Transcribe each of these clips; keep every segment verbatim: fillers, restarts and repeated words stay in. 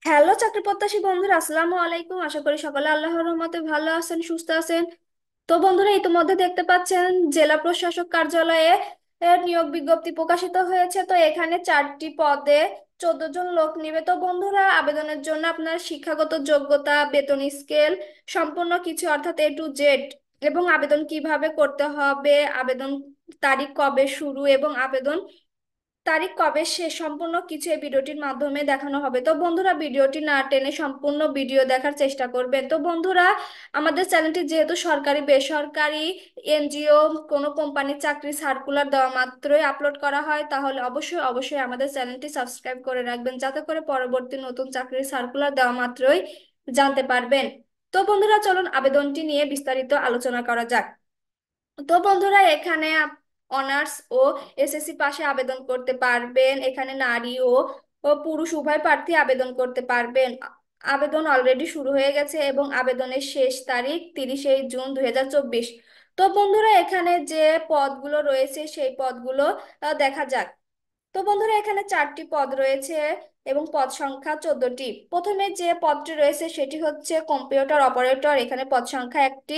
Hello চাকরি প্রত্যাশী বন্ধুরা, আসসালামু আলাইকুম। আশা করি সকলে আল্লাহর রহমতে ভালো আছেন, সুস্থ আছেন। তো বন্ধুরা, ইতিমধ্যে দেখতে পাচ্ছেন জেলা প্রশাসক কার্যালয়ে এর নিয়োগ বিজ্ঞপ্তি প্রকাশিত হয়েছে। তো এখানে চারটি পদে চোদ্দ জন লোক নিবে। তো বন্ধুরা, আবেদনের জন্য আপনার শিক্ষাগত যোগ্যতা, বেতন স্কেল সম্পূর্ণ কিছু অর্থাৎ এ টু জেড, এবং আবেদন কিভাবে করতে হবে, আবেদন তারিখ কবে শুরু এবং আবেদন তারিখ কবে শেষ, সম্পূর্ণ কিছু এই ভিডিওটির মাধ্যমে দেখানো হবে। তো বন্ধুরা, ভিডিওটি না টেনে সম্পূর্ণ ভিডিও দেখার চেষ্টা করবেন। তো বন্ধুরা, আমাদের চ্যানেলটি যেহেতু সরকারি বেসরকারি এনজিও কোনো কোম্পানির চাকরি সার্কুলার দেওয়া মাত্রই আপলোড করা হয়, তাহলে অবশ্যই অবশ্যই আমাদের চ্যানেলটি সাবস্ক্রাইব করে রাখবেন, যাতে করে পরবর্তী নতুন চাকরির সার্কুলার দেওয়া মাত্রই জানতে পারবেন। তো বন্ধুরা, চলুন আবেদনটি নিয়ে বিস্তারিত আলোচনা করা যাক। তো বন্ধুরা, এখানে অনার্স ও এসএসসি পাশে আবেদন করতে পারবেন। এখানে নারী ও ও পুরুষ উভয় প্রার্থী আবেদন করতে পারবেন। আ- আবেদন অলরেডি শুরু হয়ে গেছে এবং আবেদনের শেষ তারিখ তিরিশে জুন দুই হাজার চব্বিশ। তো বন্ধুরা, এখানে যে পদগুলো রয়েছে সেই পদগুলো আহ, দেখা যাক। তো বন্ধুরা, এখানে চারটি পদ রয়েছে এবং পদ সংখ্যা চোদ্দটি। প্রথমে যে পদটি রয়েছে সেটি হচ্ছে কম্পিউটার অপারেটর। এখানে পদ সংখ্যা একটি,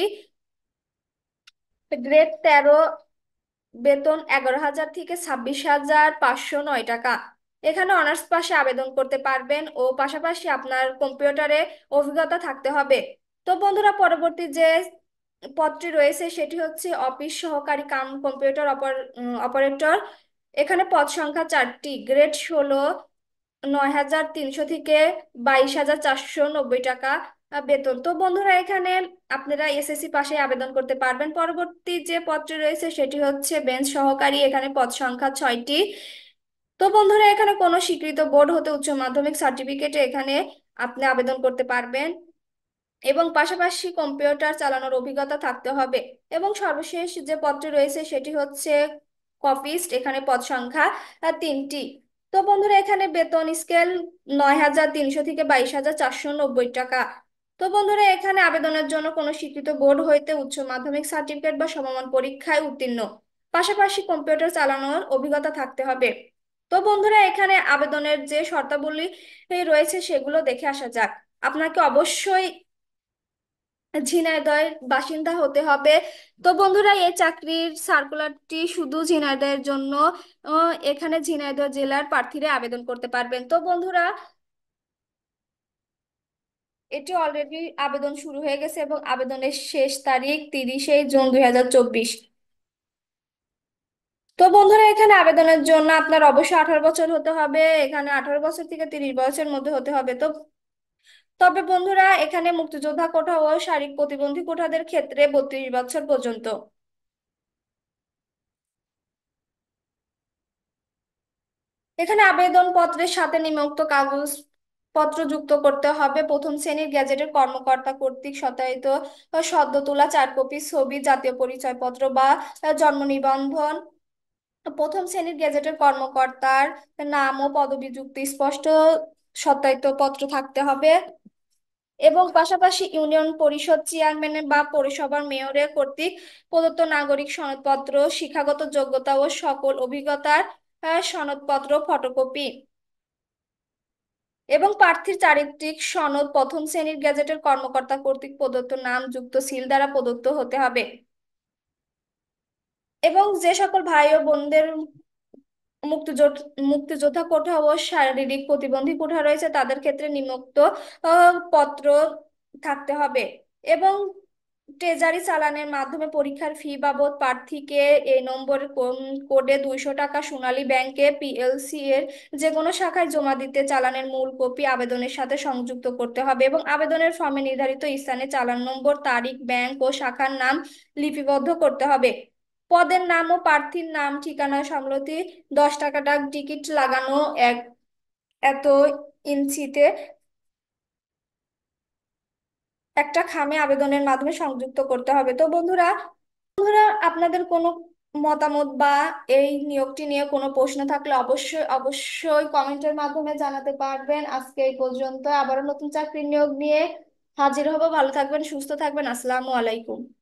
গ্রেড তেরো, বেতন এগারো হাজার থেকে ছাব্বিশ হাজার পাঁচশো নয় টাকা। এখানে অনার্স পাশে আবেদন করতে পারবেন ও পাশাপাশি আপনার কম্পিউটারে অভিজ্ঞতা থাকতে হবে। তো বন্ধুরা, পরবর্তী যে পদটি রয়েছে সেটি হচ্ছে অফিস সহকারী কাম কম্পিউটার অপারেটর। এখানে পদ সংখ্যা চারটি, গ্রেড ষোলো, নয় হাজার তিনশো থেকে বাইশ হাজার চারশো নব্বই টাকা আহ, বেতন। তো বন্ধুরা, এখানে আপনারা এসএসসি পাশে আবেদন করতে পারবেন। পরবর্তী যে পদটি রয়েছে সেটি হচ্ছে বেঞ্চ সহকারী। এখানে পদ সংখ্যা ছয়টি। তো বন্ধুরা, এখানে কোনো স্বীকৃত বোর্ড হতে উচ্চ মাধ্যমিক সার্টিফিকেটে এখানে আপনি আবেদন করতে পারবেন এবং পাশাপাশি কম্পিউটার চালানোর অভিজ্ঞতা থাকতে হবে। এবং সর্বশেষ যে পদটি রয়েছে সেটি হচ্ছে কপিস্ট। এখানে পদ সংখ্যা আহ, তিনটি। তো বন্ধুরা, এখানে বেতন স্কেল নয় হাজার তিনশো থেকে বাইশ হাজার চারশো নব্বই টাকা। তো বন্ধুরা, এখানে আবেদনের জন্য কোনো স্বীকৃত বোর্ড হইতে উচ্চ মাধ্যমিক সার্টিফিকেট বা সমমান পরীক্ষায় উত্তীর্ণ, পাশাপাশি কম্পিউটার চালানোর অভিজ্ঞতা থাকতে হবে। তো বন্ধুরা, এখানে আবেদনের যে শর্তাবলী রয়েছে সেগুলো দেখে আসা যাক। আপনাকে অবশ্যই ঝিনাইদহের বাসিন্দা হতে হবে। তো বন্ধুরা, এই চাকরির সার্কুলারটি শুধু ঝিনাইদহের জন্য। আহ, এখানে ঝিনাইদহ জেলার প্রার্থীরা আবেদন করতে পারবেন। তো বন্ধুরা, এটি অলরেডি আবেদন শুরু হয়ে গেছে এবং আবেদনের শেষ তারিখ তিরিশে জুন দুই হাজার চব্বিশ। তো বন্ধুরা, এখানে আবেদনের জন্য আপনার অবশ্যই আঠারো বছর হতে হবে। এখানে আঠারো বছর থেকে তিরিশ বছরের মধ্যে হতে হবে। তো তবে বন্ধুরা, এখানে মুক্তিযোদ্ধা কোটা ও শারীরিক প্রতিবন্ধী কোটাদের ক্ষেত্রে বত্রিশ বছর পর্যন্ত। এখানে আবেদন পত্রের সাথে নিম্নোক্ত কাগজ পত্র যুক্ত করতে হবে: প্রথম শ্রেণীর গেজেটের কর্মকর্তা কর্তৃক সত্যায়িত সদ্য তোলা চার কপি ছবি, জাতীয় পরিচয়পত্র বা জন্ম নিবন্ধন। প্রথম শ্রেণীর গেজেটের কর্মকর্তার নাম ও পদবি যুক্ত স্পষ্ট সত্যায়িত পত্র থাকতে হবে। এবং পাশাপাশি ইউনিয়ন পরিষদ চেয়ারম্যানের বা পৌরসভার মেয়রের কর্তৃক প্রদত্ত নাগরিক সনদপত্র, শিক্ষাগত যোগ্যতা ও সকল অভিজ্ঞতার আহ, সনদপত্র ফটোকপি। এবং প্রার্থীর চারিত্রিক সনদ প্রথম শ্রেণীর গেজেটের কর্মকর্তা কর্তৃক প্রদত্ত নাম যুক্ত সিল দ্বারা প্রদত্ত হতে হবে। এবং যে সকল ভাই ও বোনদের মুক্তিযোদ্ধা মুক্তিযোদ্ধা কোঠা ও শারীরিক প্রতিবন্ধী কোঠা রয়েছে তাদের ক্ষেত্রে নিম্নোক্ত আহ, পত্র থাকতে হবে। এবং ট্রেজারি চালানের মাধ্যমে পরীক্ষার ফি বাবদ প্রার্থীকে এই নম্বর কোডে দুইশো টাকা সোনালী ব্যাংকে পিএলসি এর যে কোনো শাখায় জমা দিতে চালানের মূল কপি আবেদনের সাথে সংযুক্ত করতে হবে এবং আবেদনের ফর্মে নির্ধারিত স্থানে চালান নম্বর, তারিখ, ব্যাংক ও শাখার নাম লিপিবদ্ধ করতে হবে। পদের নাম ও প্রার্থীর নাম ঠিকানা সম্মতি দশ টাকা ডাক টিকিট লাগানো এক এত ইঞ্চিতে একটা খামে আবেদনের মাধ্যমে সংযুক্ত করতে হবে। তো বন্ধুরা, আপনাদের কোনো মতামত বা এই নিয়োগটি নিয়ে কোনো প্রশ্ন থাকলে অবশ্যই অবশ্যই কমেন্টের মাধ্যমে জানাতে পারবেন। আজকে এই পর্যন্ত, আবারও নতুন চাকরির নিয়োগ নিয়ে হাজির হব। ভালো থাকবেন, সুস্থ থাকবেন। আসসালামু আলাইকুম।